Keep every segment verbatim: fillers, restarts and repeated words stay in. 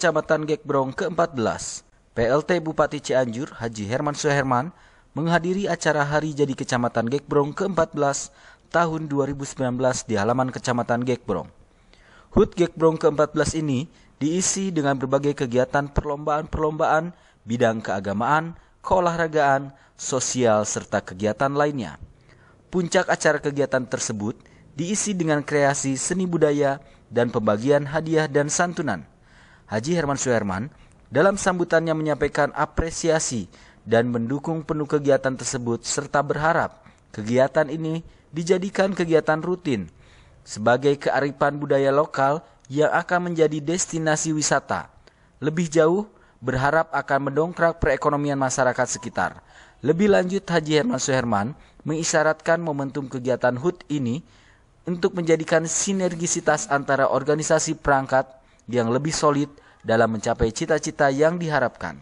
Kecamatan Gekbrong keempat belas, P L T Bupati Cianjur Haji Herman Suherman menghadiri acara Hari Jadi Kecamatan Gekbrong keempat belas tahun dua ribu sembilan belas di halaman Kecamatan Gekbrong. H U T Gekbrong keempat belas ini diisi dengan berbagai kegiatan perlombaan-perlombaan bidang keagamaan, keolahragaan, sosial, serta kegiatan lainnya. Puncak acara kegiatan tersebut diisi dengan kreasi seni budaya dan pembagian hadiah dan santunan. Haji Herman Suherman dalam sambutannya menyampaikan apresiasi dan mendukung penuh kegiatan tersebut serta berharap kegiatan ini dijadikan kegiatan rutin sebagai kearifan budaya lokal yang akan menjadi destinasi wisata. Lebih jauh, berharap akan mendongkrak perekonomian masyarakat sekitar. Lebih lanjut, Haji Herman Suherman mengisyaratkan momentum kegiatan H U T ini untuk menjadikan sinergisitas antara organisasi perangkat yang lebih solid dalam mencapai cita-cita yang diharapkan.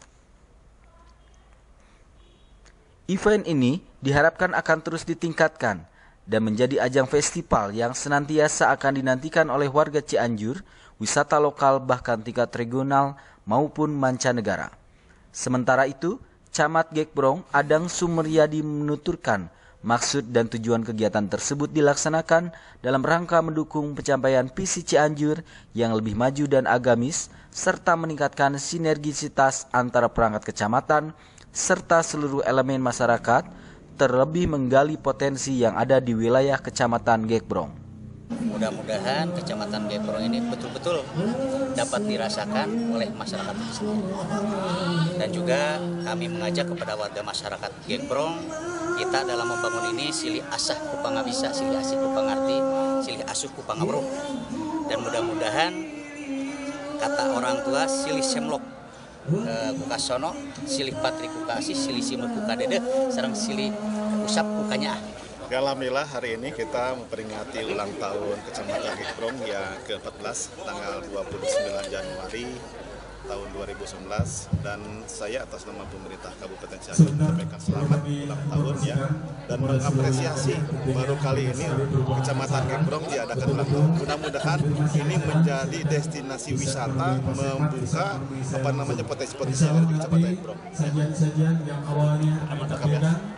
Event ini diharapkan akan terus ditingkatkan dan menjadi ajang festival yang senantiasa akan dinantikan oleh warga Cianjur, wisata lokal bahkan tingkat regional maupun mancanegara. Sementara itu, Camat Gekbrong Adang Sumeryadi menuturkan maksud dan tujuan kegiatan tersebut dilaksanakan dalam rangka mendukung pencapaian visi Cianjur yang lebih maju dan agamis, serta meningkatkan sinergisitas antara perangkat kecamatan serta seluruh elemen masyarakat, terlebih menggali potensi yang ada di wilayah Kecamatan Gekbrong. Mudah-mudahan Kecamatan Gekbrong ini betul-betul dapat dirasakan oleh masyarakat itu sendiri. Dan juga kami mengajak kepada warga masyarakat Gekbrong, kita dalam membangun ini silih asah kupang bisa, silih asih kupang arti, silih asuh kupang abruh. Dan mudah-mudahan kata orang tua silih semlok kukasono, silih patri kukasih, silih simul kukadede, sareng silih usap kukanya. Alhamdulillah hari ini kita memperingati ulang tahun Kecamatan Gekbrong yang ke empat belas tanggal dua puluh sembilan Januari tahun dua ribu sembilan belas, dan saya atas nama pemerintah Kabupaten Cianjur menyampaikan selamat ulang tahun ya, dan mengapresiasi baru kali ini Kecamatan Gekbrong diadakan ulang tahun. Mudah-mudahan ini menjadi destinasi wisata, membuka apa namanya potensi-potensi yang ada di Kecamatan Gekbrong. Sajian-sajian yang awalnya